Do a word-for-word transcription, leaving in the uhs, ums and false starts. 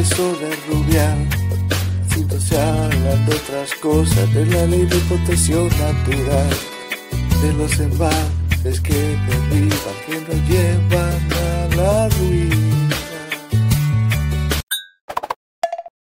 eso de rubial. Si no se hablan de otras cosas, de la ley de protección natural, de los embalses que derriban, que nos llevan a la ruina.